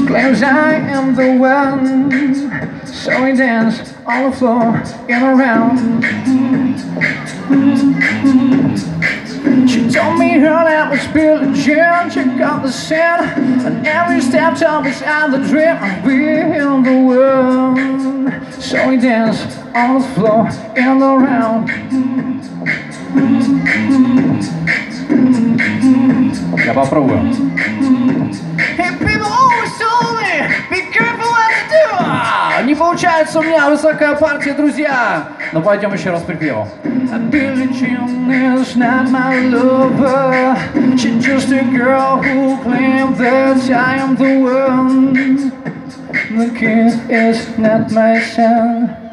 claims I am the one, so we dance on the floor in a round. She told me her name was Billie Jean. She got the scent, and every step told me I'm the dream. We're the world, so we dance on the floor in a round. Я попробую. Hey, people always told me, be careful what you do. Не получается у меня высокая партия, друзья. Но пойдем еще раз припевом. Billie Jean is not my lover. She's just a girl who claims that I am the one. The kid is not my son.